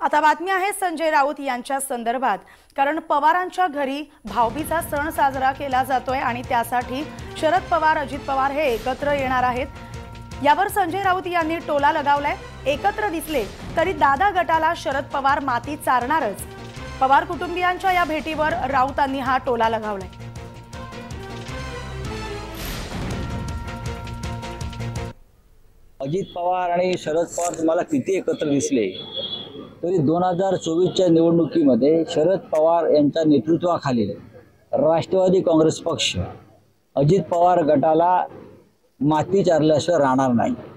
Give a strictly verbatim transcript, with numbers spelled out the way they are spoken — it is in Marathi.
आता बातमी आहे संजय राऊत यांच्या संदर्भात, कारण पवारांच्या घरी भाऊबीजा सण साजरा केला जातोय आणि त्यासाठी शरद पवार अजित पवार हे एकत्र येणार आहेत। यावर संजय राऊत यांनी टोला लगावलाय। एकत्र दिसले तरी दादा गटाला शरद पवार माती चारणारच। पवार कुटुंबियांच्या या भेटीवर राऊतांनी हा टोला लगावलाय। अजित पवार आणि शरद पवार तुम्हाला किती एकत्र दिसले तरी दोन हजार चोवीसच्या निवडणुकीमध्ये शरद पवार यांच्या नेतृत्वाखाली राष्ट्रवादी काँग्रेस पक्ष अजित पवार गटाला माती चारल्याशिवाय राहणार नाही।